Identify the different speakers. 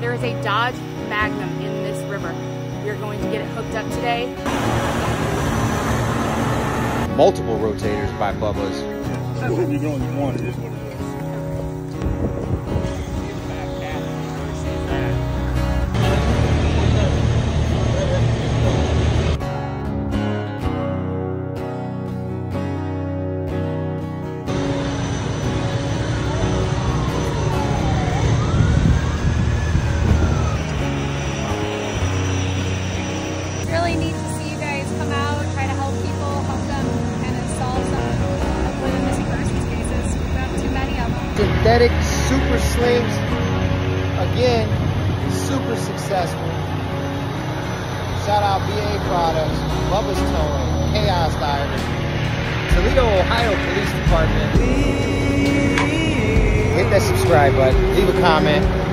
Speaker 1: There is a Dodge Magnum in this river. We are going to get it hooked up today.
Speaker 2: Multiple rotators by Bubba's.
Speaker 3: You don't want it, is what it is.
Speaker 4: Really neat to see you guys come out, try to help people, help them kind of solve some of the missing persons cases. We have too many of them.
Speaker 2: Synthetic super slings, again, super successful. Shout out BA Products, Bubba's Towing, Chaos Diving, Toledo, Ohio Police Department. Hit that subscribe button, leave a comment.